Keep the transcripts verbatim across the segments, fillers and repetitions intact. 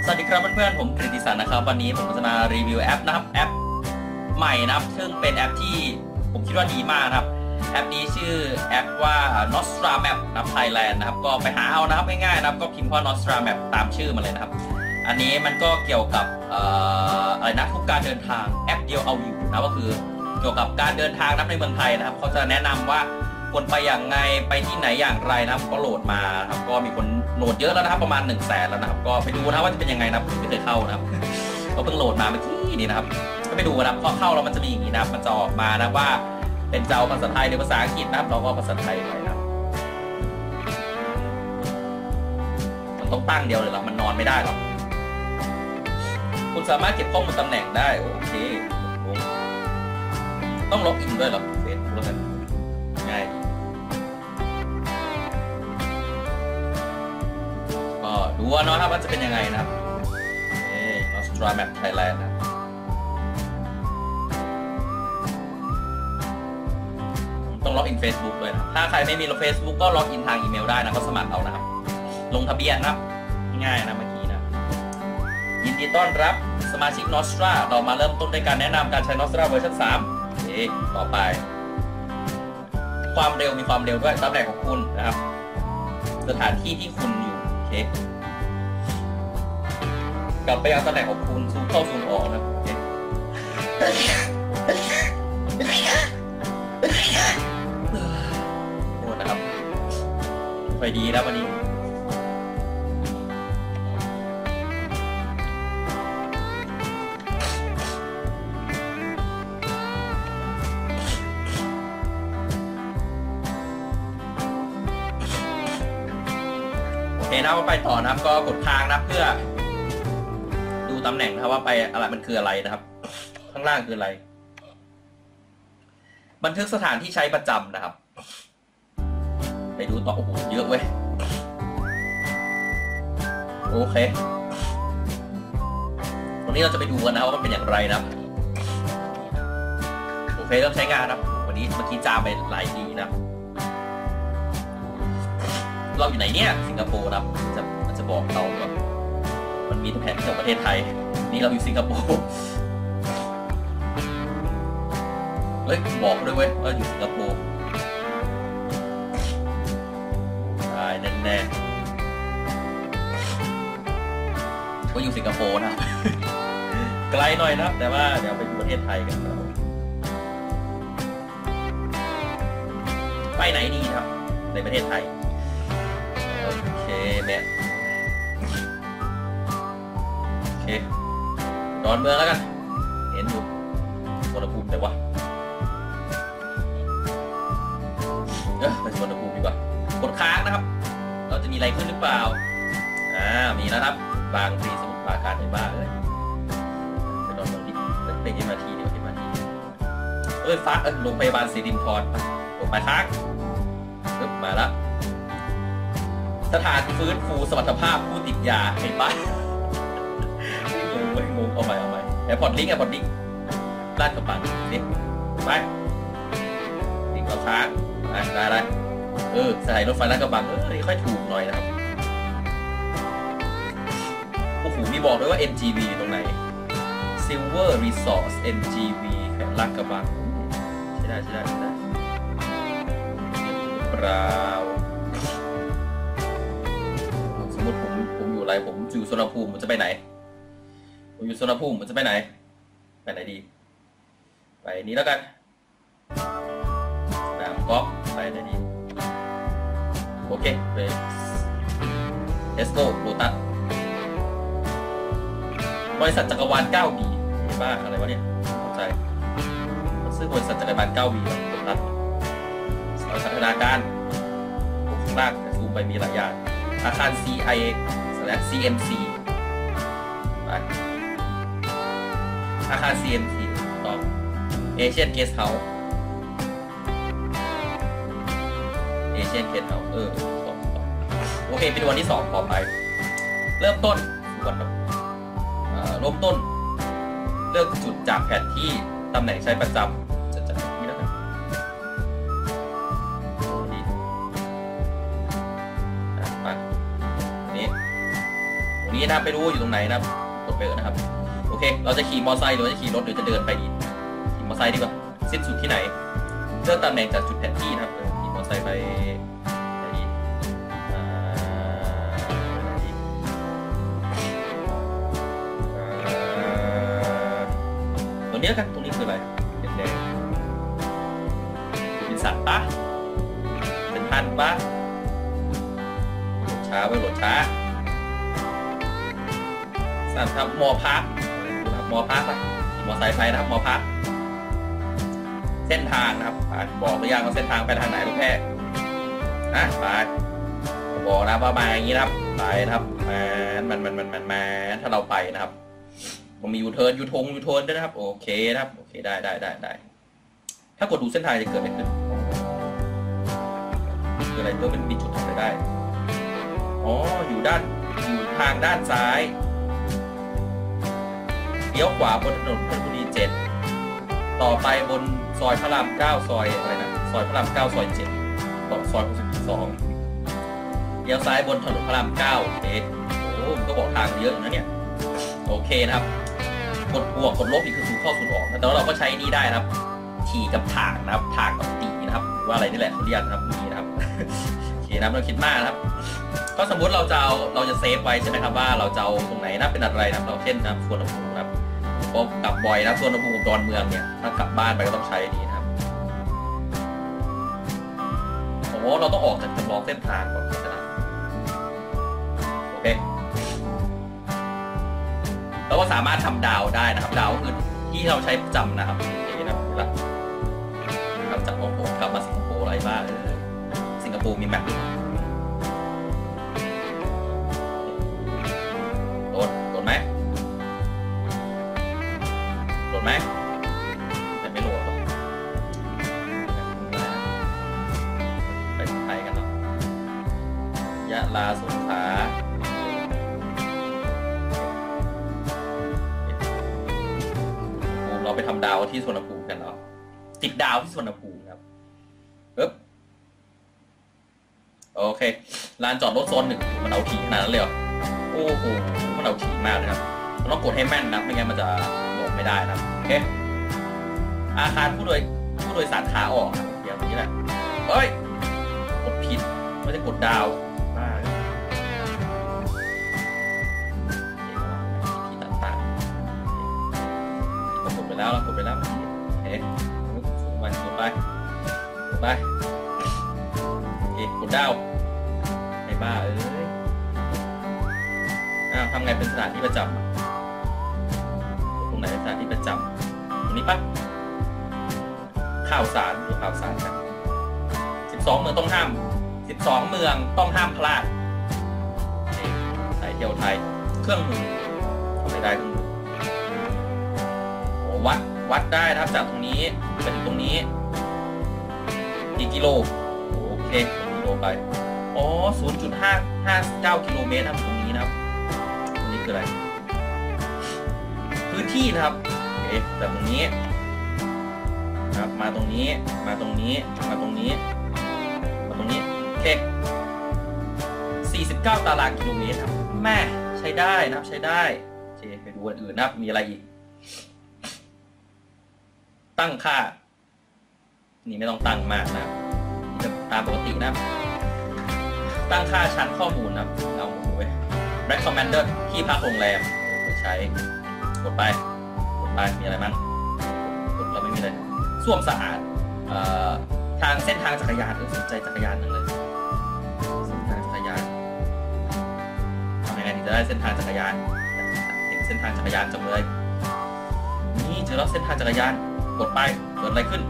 วัสดีครับเพื่อนๆผมกฤติศักดิ์นะครับวันนี้ผมจะมารีวิวแอปนะครับแอปใหม่นะครับซึ่งเป็นแอปที่ผมคิดว่าดีมากนะครับแอปนี้ชื่อแอปว่า Nostra Map นะครับ Thailand นะครับก็ไปหาเอานะครับง่ายๆนะครับก็พิมพ์ว่า Nostra Map ตามชื่อมาเลยนะครับอันนี้มันก็เกี่ยวกับเอ่ออะไรนะทุกการเดินทางแอปเดียวเอาอยู่นะก็คือเกี่ยวกับการเดินทางนับในเมืองไทยนะครับเขาจะแนะนำว่าควรไปอย่างไงไปที่ไหนอย่างไรนะครับก็โหลดมาครับก็มีคนโหลดเยอะแล้วนะครับประมาณหนึ่งแสนแล้วนะครับก็ไปดูนะว่าจะเป็นยังไงนะผมไม่เคยเข้านะครับก็เพิ่งโหลดมาเมื่อกี้นี่นะครับก็ไปดูนะครับพอเข้าแล้วมันจะมีอย่างนี้นะครับมันจะออกมานะว่าเป็นเจ้าภาษาไทยหรือภาษาอังกฤษนะครับเราก็ภาษาไทยไปนะครับมันต้องตั้งเดียวเลยหรอมันนอนไม่ได้หรอกคุณสามารถเก็บข้อมูลตำแหน่งได้โอเคต้องล็อกอินด้วยหรอเฟซบุ๊กกันง่ายก็ดูว่าน้องครับว่าจะเป็นยังไงนะครับเอ้ย Nostra Map Thailand นะต้องล็อกอิน Facebook ด้วยนะถ้าใครไม่มี Facebook ก็ล็อกอินทางอีเมลได้นะก็สมัครเอานะครับลงทะเบียนนะครับง่ายนะเมื่อกี้นะยินดีต้อนรับสมาชิก Nostra เรามาเริ่มต้นด้วยการแนะนำการใช้ Nostra เวอร์ชันสามโอเคต่อไปความเร็วมีความเร็วด้วยตำแหน่งของคุณนะครับสถานที่ที่คุณอยู่โอเคกลับไปยังตำแหน่งของคุณซูมเข้าซูมออกนะโอเคโอ้นะครับไปดีนะวันนี้โอเคนะว่าไปต่อนะครับก็กดค้างนะเพื่อดูตำแหน่งนะครับว่าไปอะไรมันคืออะไรนะครับข้างล่างคืออะไรบันทึกสถานที่ใช้ประจำนะครับไปดูต่อโอ้โหเยอะเว้ยโอเควันนี้เราจะไปดูกันนะว่ามันเป็นอย่างไรนะโอเคเริ่มใช้งานนะวันนี้เมื่อกี้จามไปหลายทีนะเราอยู่ไหนเนี่ยสิงคโปร์นะจะมันจะบอกเราว่ามันมีแผนที่ของประเทศไทยนี่เราอยู่สิงคโปร์เฮ้ยบอกด้วยเว้ยว่าอยู่สิงคโปร์ได้แน่ๆก็อยู่สิงคโปร์นะไกลหน่อยนะแต่ว่าเดี๋ยวไปประเทศไทยกันเราไปไหนดีครับในประเทศไทยโอเคเนี่ยโอเคดอนเมืองแล้วกันเห็นอยู่สวนภูมิแต่ว่าเออไปสวนภูมิดีกว่ากดค้างนะครับเราจะมีอะไรขึ้นหรือเปล่าอ่ามีแล้วครับบางพลีสมุทรปราการในบ้านเลยไปดอนเมืองดิไปที่มาทีเดียวที่มาทีเอ้ยฟ้าเออโรงพยาบาลศิรินทรกดไปค้างปึ๊บมาแล้วสถานฟื้นฟูสมรรถภาพผู้ติดยาในบ้านงงไปงงเอาใหม่เอาใหม่แอร์พอร์ตลิงก์แอร์พอร์ตลิงก์ลาดกระบังนี่ไปลิงก์เราค้างได้ได้ได้เออสถานีรถไฟลาดกระบังเออนี่ค่อยถูกหน่อยนะครับโอ้โหมีบอกด้วยว่า เอ็น จี วี ตรงไหน Silver Resource เอ็น จี วี แขวงลาดกระบังใช่ได้ใช่ได้ใช่ได้เปล่าสมมติผมผมอยู่อะไรผมอยู่สุวรรณภูมิผมจะไปไหนผมอยู่สุวรรณภูมิผมจะไปไหนไปไหนดีไปนี้แล้วกันสนามกอล์ฟไปไหนดีโอเคไปเอสโก้โรตัสบริษัทจักรวาล เก้า บี บ้าอะไรวะเนี่ยเข้าใจซื้อบริษัทจักรวาล เก้า บี โรตัสสถานนาการข้างล่างจะซูมไปมีหลายอย่างอาคาร ซี ไอ ซี เอ็ม ซี ไปอาคาร ซี เอ็ม ซี ต่อ Asian Guest House Asian Guest House เออต่อต่อโอเคเป็นวันที่สองต่อไปเริ่มต้นวันเริ่มต้นเลือกจุดจากแผนที่ตำแหน่งใช้ประจำจะจัดนี้แล้วกัน โอนี้นะครับไม่รู้อยู่ตรงไหนนะครับกดไปเลยนะครับโอเคเราจะขี่มอเตอร์ไซค์หรือจะขี่รถหรือจะเดินไปดีขี่มอเตอร์ไซค์ดีกว่าสิ้นสุดที่ไหนเลือกตำแหน่งจากจุดแผนที่นะครับขี่มอเตอร์ไซค์ไปไหนดีตัวนี้กันตรงนี้คืออะไรแดงๆเป็นสัตว์ปะเป็นพันปะช้าไปโหลดช้าสั่นครับมอพักมอพักไปขี่มอไซค์ไปนะครับมอพักเส้นทางนะครับบอกหรือยังว่าเส้นทางไปทางไหนลูกแพทย์นะไปบอกนะว่ามาอย่างนี้นะครับไปนะครับมันมันมันมันมันถ้าเราไปนะครับมันมียูเทิร์นยูทงยูเทิร์นด้วยนะครับโอเคนะครับโอเคได้ได้ได้ได้ถ้ากดดูเส้นทางจะเกิดอะไรขึ้นคืออะไรตัวมันมีจุดทำอะไรได้อ๋ออยู่ด้านอยู่ทางด้านซ้ายเลี้ยวขวาบนถนนเพชรบุรีเจ็ดต่อไปบนซอยพระรามเก้าซอยอะไรนะซอยพระรามเก้าซอยเจ็ดต่อซอยหกสิบสองเลี้ยวซ้ายบนถนนพระรามเก้าโอเคโอ้มันก็บอกทางเยอะนะเนี่ยโอเคนะครับกดบวกกดลบอีกคือศูนย์เข้าศูนย์ออกแต่ว่าเราก็ใช้นี่ได้นะครับขี่กับถางนะครับถางกับตีนะครับว่าอะไรนี่แหละเขาเรียกนะครับนี่นะครับโอเคนะเราคิดมากนะครับก็สมมติเราจะเอาเราจะเซฟไว้ใช่ไหมครับว่าเราจะเอาตรงไหนนะเป็นอะไรนะเราเช่นนะสวนภูมินะครับก็กลับบ่อยนะสวนภูมิดอนเมืองเนี่ยถ้ากลับบ้านไปก็ต้องใช้ดีนะครับโอ้เราต้องออกจากจำลองเส้นทางก่อนนะครับโอเคเราก็สามารถทำดาวได้นะครับดาวคือที่เราใช้ประจำนะครับโอเคนะครับเราจากฮ่องกงกลับมาสิงคโปร์อะไรบ้างสิงคโปร์มีแมปโหลดโหลดไหมโหลดไหมแต่ไม่โหลดหรอกไปไทยกันเนาะยะลาสงขลาเราไปทำดาวที่สวนภูมิกันเนาะติดดาวที่สวนภูมิครับปึ๊บโอเคลานจอดรถโซนหนึ่งมันเอาถี่ขนาดนั้นเลยเหรอโอ้โหมันเอาถี่มากนะครับมันต้องกดให้แม่นนะไม่งั้นมันจะโหลดไม่ได้นะโอเคอาคารผู้โดยผู้โดยสารขาออกครับเดี๋ยวนี้แหละเฮ้ยกดผิดไม่ได้กดดาวมากที่ต่างๆกดไปแล้วเรากดไปแล้วเอ๊ะไปกดไปกดไปเอ๊ะกดดาวไอ้บ้าเอ้ยอ้าวทำไงเป็นสถานที่ประจำตรงไหนเป็นสถานที่ประจำตรงนี้ปะข่าวสารดูข่าวสารกันสิบสองเมืองต้องห้ามสิบสองเมืองต้องห้ามพลาดสายเที่ยวไทยเครื่องมือทำไม่ได้เครื่องมือโอ้วัดวัดได้นะครับจากตรงนี้ไปถึงตรงนี้กี่กิโลโอเคกิโลไปอ๋อ ศูนย์จุดห้าห้าเก้า กิโลเมตรครับตรงนี้นะครับตรงนี้คืออะไรพื้นที่นะครับโอเคแต่ตรงนี้นะครับมาตรงนี้มาตรงนี้มาตรงนี้มาตรงนี้โอเคสี่สิบเก้าตารางกิโลเมตรครับแม่ใช้ได้นะครับใช้ได้โอเคไปดูอันอื่นนะครับมีอะไรอีกตั้งค่านี่ไม่ต้องตั้งมากนะจะตามปกตินะตั้งค่าชั้นข้อมูลนะเอาไว้ recommended ที่พักโรงแรมใช้กดไปกดไปมีอะไรมั้งกดเราไม่มีอะไรส้วมสะอาดทางเส้นทางจักรยานสนใจจักรยานนึงเลยเส้นทางจักรยานทำยังไงถึงจะได้เส้นทางจักรยานเส้นทางจักรยานจำเลยนี่เจอแล้วเส้นทางจักรยานกดไปเกิดอะไรขึ้น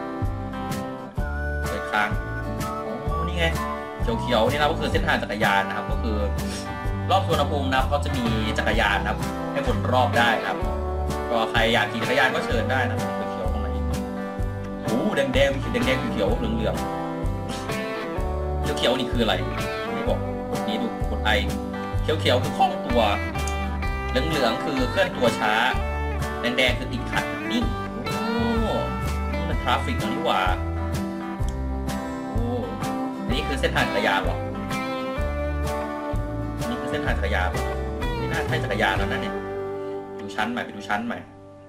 เกิดค้างอ๋อนี่ไงเขียวๆนี่นะก็คือเส้นทางจักรยานนะครับก็คือรอบสวนภูมินะเขาจะมีจักรยานนะครับให้วนรอบได้ครับก็ใครอยากขี่จักรยานก็เชิญได้นะเขียวๆตรงไหนโอ้แดงแดงแดงแดงเขียวเหลืองเหลืองเขียวๆนี่คืออะไรนี่บอกกดนี้ดูกดไอเขียวๆคือคล่องตัวเหลืองเหลืองคือเคลื่อนตัวช้าแดงแดงคือติดขัดนิ่งโอ้นี่มันทราฟฟิกนี่หว่าโอ้นี่คือเส้นทางจักรยานหรอนี่คือเส้นทางจักรยานหรอใช่จักรยานแล้วนั่นเนี่ยดูชั้นใหม่ไปดูชั้นใหม่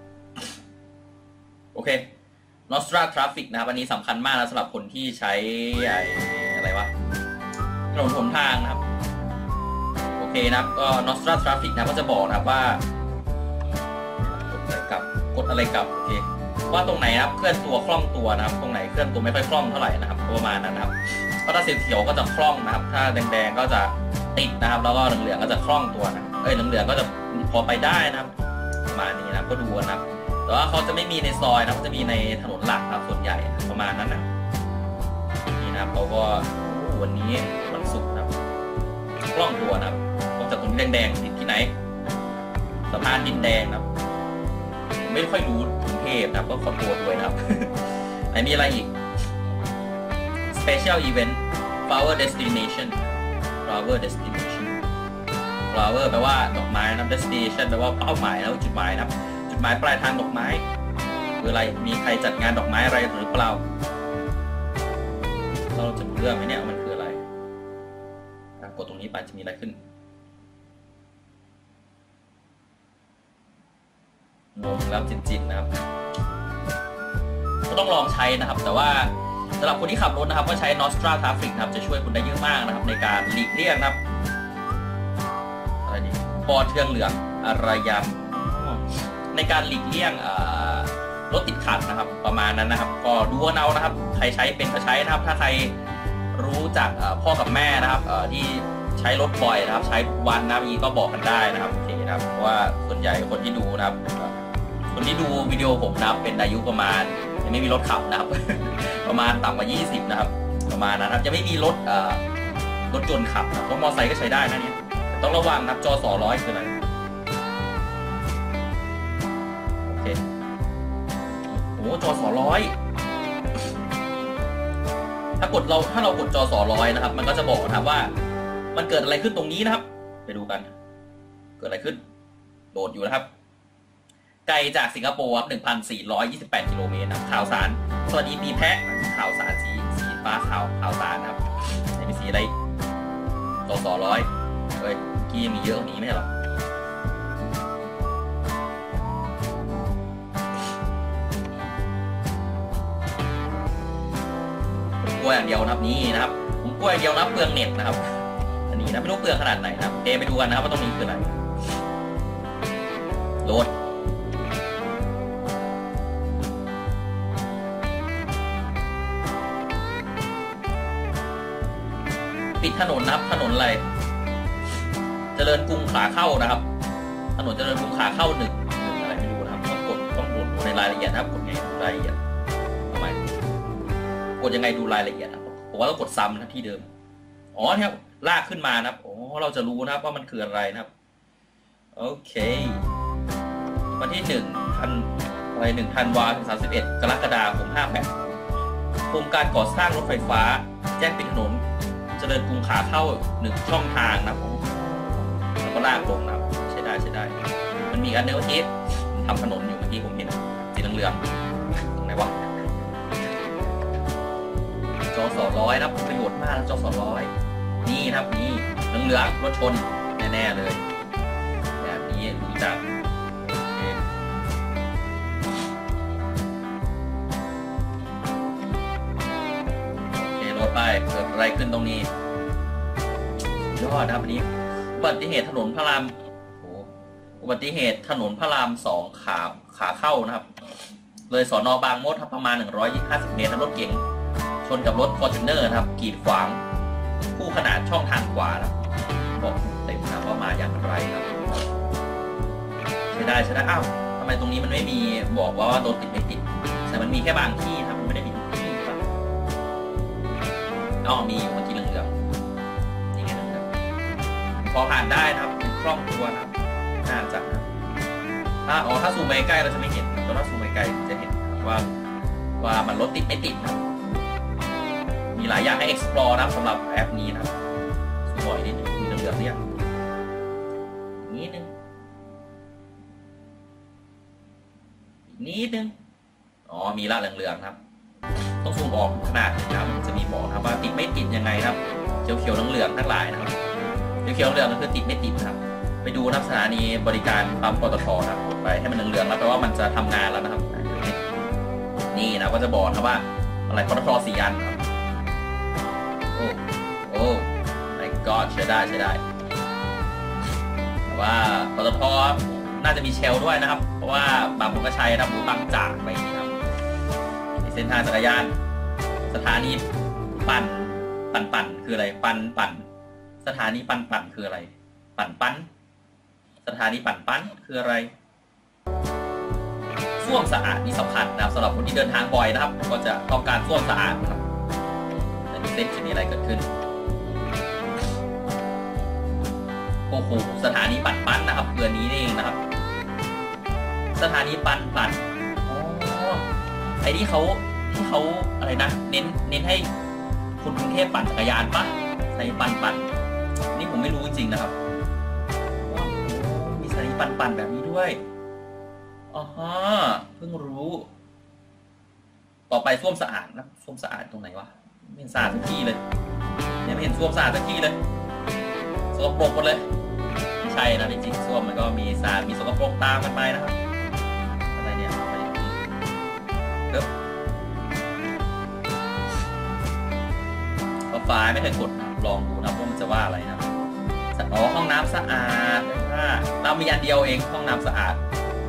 โอเค Nostra Traffic นะครับอันนี้สำคัญมากนะสำหรับคนที่ใช้อะไรวะถนนหนทางนะครับโอเคนะครับก็ Nostra Traffic นะก็จะบอกนะครับว่ากดอะไรกับกดอะไรกับโอเคว่าตรงไหนนะครับเคลื่อนตัวคล่องตัวนะครับตรงไหนเคลื่อนตัวไม่ค่อยคล่องเท่าไหร่นะครับประมาณนั้นนะครับเพราะถ้าสีเขียวก็จะคล่องนะครับถ้าแดงๆก็จะติดนะครับแล้วก็เหลืองๆก็จะคล่องตัวนะเอ้ยเหลืองๆก็จะพอไปได้นะครับประมาณนี้นะก็ดูนะครับแต่ว่าเขาจะไม่มีในซอยนะเขาจะมีในถนนหลักครับส่วนใหญ่ประมาณนั้นนะนี่นะครับเขาก็วันนี้วันศุกร์นะครับคล่องตัวนะครับนอกจากตรงแดงๆติดที่ไหนสะพานดินแดงนะครับไม่ค่อยรู้กรุงเทพนะครับก็ขอตัวด้วยนะครับ ไหนมีอะไรอีก Special Event Flower Destination Flower Destination Flower แปลว่าดอกไม้นะ Destination แปลว่าเป้าหมายแล้วจุดหมายนะครับจุดหมายปลายทางดอกไม้คืออะไรมีใครจัดงานดอกไม้อะไรหรือเปล่าเราจะรู้เรื่องไหมเนี่ยมันคืออะไรกดตรงนี้ไปจะมีอะไรขึ้นงงแล้วจินๆนะครับก็ต้องลองใช้นะครับแต่ว่าสำหรับคนที่ขับรถนะครับก็ใช้ Nostra Traffic นะครับจะช่วยคุณได้เยอะมากนะครับในการหลีกเลี่ยงนะครับอะไรนี่ปอเทืองเหลืองอะไรยำในการหลีกเลี่ยงรถติดขัดนะครับประมาณนั้นนะครับก็ดูว่าเอานะครับใครใช้เป็นก็ใช้นะครับถ้าใครรู้จักพ่อกับแม่นะครับที่ใช้รถบ่อยนะครับใช้วันนะอีก็บอกกันได้นะครับโอเคนะครับเพราะว่าส่วนใหญ่คนที่ดูนะครับคนที่ดูวิดีโอผมนะครับเป็นอายุประมาณยังไม่มีรถขับนะครับ ประมาณต่ำกว่ายี่สิบนะครับประมาณนั้นครับจะไม่มีรถรถยนต์ขับนะรถมอเตอร์ไซค์ก็ใช้ได้นะเนี่ยต้องระวังนะครับจอสองร้อยคืออะไรโอเคโอ้จอสองร้อยถ้ากดเราถ้าเรากดจอสองร้อยนะครับมันก็จะบอกนะครับว่ามันเกิดอะไรขึ้นตรงนี้นะครับไปดูกันเกิดอะไรขึ้นโดดอยู่นะครับไกลจากสิงคโปร์ครับ หนึ่งพันสี่ร้อยยี่สิบแปด กิโลเมตรนะข่าวสารสวัสดีปีแพะข่าวสารสีสีฟ้าข่าวข่าวสารนะครับมีสีอะไรจอสองร้อยเฮ้ยกี้มีเยอะกว่านี้ไม่ใช่หรอผมกลัวอย่างเดียวนะครับนี่นะครับผมกลัวอย่างเดียวนะเปลืองเน็ตนะครับอันนี้นะไม่รู้เปลืองขนาดไหนนะครับเดไปดูกันนะครับว่าตรงนี้คืออะไรโหลดปิดถนนนะครับถนนอะไรเจริญกรุงขาเข้านะครับถนนเจริญกรุงขาเข้าหนึ่งหนึ่งอะไรไม่รู้นะครับต้องกดต้องกดดูในรายละเอียดนะครับกดไงดูรายละเอียดทำไมกดยังไงดูรายละเอียดนะผมว่าต้องกดซ้ำนะที่เดิมอ๋อเนี่ยลากขึ้นมานะครับโอ้เราจะรู้นะครับว่ามันคืออะไรนะครับโอเควันที่หนึ่งธันอะไรหนึ่งธันวาถึงสามสิบเอ็ดกรกฎาคมห้าแปดโครงการก่อสร้างรถไฟฟ้าแจ้งปิดถนนเจริญกรุงขาเข้าหนึ่งช่องทางนะครับแล้วก็ลากลงนะครับใช้ได้ใช้ได้มันมีอันเนื้อเมื่อกี้ทำถนนอยู่เมื่อกี้ผมเห็นสีเหลืองๆตรงไหนวะจอสองร้อยนะครับประโยชน์มากจอสองร้อยนี่ครับนี่เหลืองๆรถชนแน่ๆเลยแบบนี้รู้จักไปเกิดอะไรขึ้นตรงนี้ยอดนะครับวันนี้อุบัติเหตุถนนพระรามโอ้อุบัติเหตุถนนพระรามสองขาขาเข้านะครับเลยสน.บางมดครับประมาณหนึ่งร้อยห้าสิบเมตรรถเก๋งชนกับรถฟอร์จูเนอร์นะครับกีดขวางคู่ขนาดช่องทางขวานะบอกเต็มนะว่ามาอย่างไรครับใช้ได้ใช้ได้อ้าวทำไมตรงนี้มันไม่มีบอกว่ารถติดไม่ติดแต่มันมีแค่บางที่ครับมันไม่ได้มีอ๋อมีอยู่เมื่อกี้เหลืองๆยังไงนะครับพอผ่านได้นะครับเป็นคล่องตัวนะครับน่าจะนะถ้าอ๋อถ้าซูมไปใกล้เราจะไม่เห็นแต่ถ้าซูมไปไกลจะเห็นว่าว่ามันรถติดไม่ติดนะมีหลายอย่างให้ explore นะครับสำหรับแอปนี้นะครับซูมบ่อยนิดนึงมีเหลืองๆเนี่ยนิดนึงนิดนึงอ๋อมีละเหลืองๆครับต้องซูมออกขนาดนะครับมันจะมีบอกครับว่าติดไม่ติดยังไงครับเขียวๆเหลืองๆทั้งหลายนะครับเขียวๆเหลืองก็คือติดไม่ติดครับไปดูนะสถานีบริการปั๊มปตทนะครับกดไปให้มันเหลืองๆแล้วแปลว่ามันจะทำงานแล้วนะครับนี่นะก็จะบอกนะว่าอะไรปตทสี่อันครับโอ้โอ้ไม่ก็ใช้ได้ใช้ได้แต่ว่าปตทน่าจะมีเชลด้วยนะครับเพราะว่าบางคนก็ใช้นะหรือบางจากไปนะครับในเส้นทางจักรยานสถานีปั่นปั่นปั่นคืออะไรปั่นปั่นสถานีปั่นปั่นคืออะไรปั่นปั่นสถานีปั่นปั่นคืออะไรส้วมสะอาดนี่สำคัญนะครับสำหรับคนที่เดินทางบ่อยนะครับก็จะต้องการส้วมสะอาดนะครับแต่ดูเซ็ตจะมีอะไรเกิดขึ้นโอ้โหสถานีปั่นปั่นนะครับเดือนนี้เองนะครับสถานีปั่นปั่นอ๋อไอ้ที่เขาที่เขาอะไรนะเน้นเน้นให้คนกรุงเทพปั่นจักรยานปะใช้ปั่นปั่นนี่ผมไม่รู้จริงๆนะครับมีสถานีปั่นปั่นแบบนี้ด้วยอ๋อฮะเพิ่งรู้ต่อไปส้วมสะอาดนะส้วมสะอาดตรงไหนวะไม่เห็นสะอาดสักที่เลยเนี่ยไม่เห็นส้วมสะอาดสักที่เลยสกปรกหมดเลยไม่ใช่นะจริงๆส้วมมันก็มีสะอาดมีสกปรกตามกันไปนะครับอะไรเนี่ยอะไรอย่างนี้เด้อไฟไม่เคยกดลองดูนะว่ามันจะว่าอะไรนะอ๋อห้องน้ำสะอาดเรามีอันเดียวเองห้องน้ำสะอาด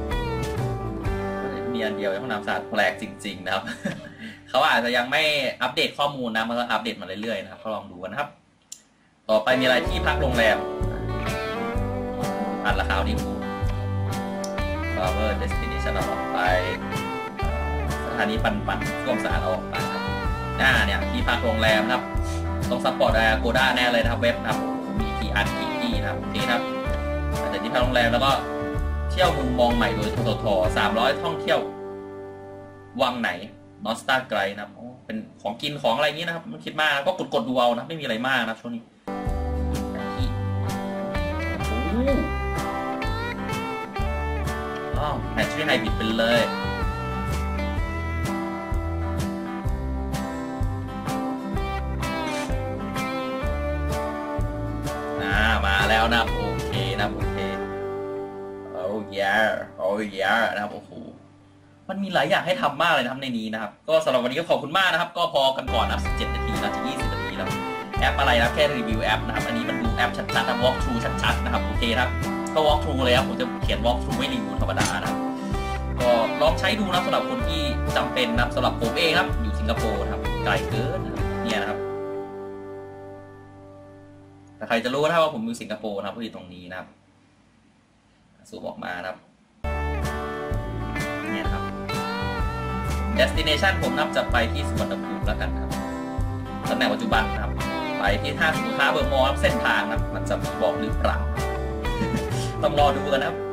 มีอันเดียวห้องน้ำสะอาดแปลกจริงๆนะครับ เขาอาจจะยังไม่อัปเดตข้อมูลนะมันก็อัปเดตมาเรื่อยๆนะครับก็ลองดูกันนะครับต่อไปมีอะไรที่พักโรงแรมอันราคาดีมูด Power Destination ออกไปสถานีปั่นปั่นร่วมสะอาดออกไปครับหน้าเนี่ยที่พักโรงแรมนะครับต้องซัพพอร์ตโกด้าแน่เลยนะครับเว็บนะครับมีกี่อันกี่ที่นะครับโอเคครับแต่ที่พักโรงแรมแล้วก็เที่ยวมุมมองใหม่โดยทททสามร้อยท่องเที่ยววังไหนนอสตาไกลนะครับเป็นของกินของอะไรอย่างนี้นะครับไม่คิดมากก็กดกดดูเอานะไม่มีอะไรมากนะช่วงนี้ที่โอ้อ๋อแพทชื่อไฮบิดไปเลยมาแล้วนะโอเคนะโอเคโอ้ยโอ้ยนะครับโอ้โหมันมีหลายอย่างให้ทำมากเลยนะครับในนี้นะครับก็สำหรับวันนี้ก็ขอบคุณมากนะครับก็พอกันก่อนนะสิบเจ็ดนาทีนะจะยี่สิบนาทีแล้วแอปอะไรนะแค่รีวิวแอปนะครับอันนี้มันดูแอปชัดๆนะ walk through ชัดๆนะครับโอเคครับก็ walk through เลยครับผมจะเขียน walk through ไม่รีวิวธรรมดานะก็ลองใช้ดูนะสำหรับคนที่จำเป็นนะสำหรับผมเองครับอยู่สิงคโปร์นะครับไกลเกินนะครับเนี่ยนะครับแต่ใครจะรู้นะว่าผมอยู่สิงคโปร์นะครับที่ตรงนี้นะครับสูบออกมานะครับเนี่ยครับ destination ผมนับจะไปที่สุวรรณภูมิแล้วกันครับตำแหน่งปัจจุบันนะครับไปที่ห้างสินค้าเบอร์มอลเส้นทางนะมันจะมีบอกหรือเปล่า ต้องรอดูกันนะครับ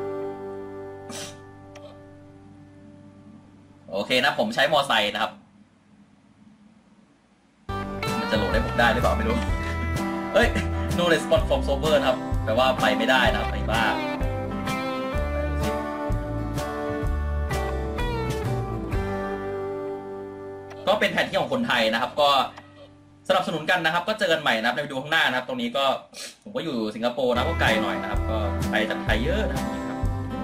โอเคนะผมใช้มอไซค์นะครับมันจะโหลดได้ผมได้หรือเปล่าไม่รู้เฮ้ยno response from server นะครับแปลว่าไปไม่ได้นะครับไปบ้าก็เป็นแผนที่ของคนไทยนะครับก็สนับสนุนกันนะครับก็เจอกันใหม่นะครับในวิดีโอข้างหน้านะครับตรงนี้ก็ผมก็อยู่สิงคโปร์นะก็ไกลหน่อยนะครับก็ไปจากไทยเยอะนะครับ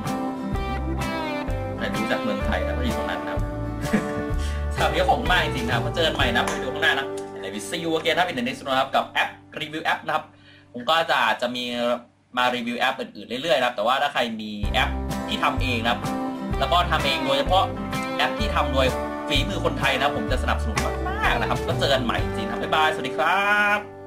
แต่รู้จากเมืองไทยนะก็อยู่ตรงนั้นนะครับสำหรับนี้ของมากจริงๆนะครับก็เจอกันใหม่นะในวิดีโอข้างหน้านะในวิซีอูเกนครับอินเทอร์เน็ตนะครับกับแอปรีวิวแอปนะครับผมก็จะจะมีมารีวิวแอปอื่นๆเรื่อยๆนะครับแต่ว่าถ้าใครมีแอปที่ทำเองนะครับแล้วก็ทำเองโดยเฉพาะแอปที่ทำโดยฝีมือคนไทยนะผมจะสนับสนุนมากๆนะครับก็เจอกันใหม่จริงๆครับบ๊ายบายสวัสดีครับ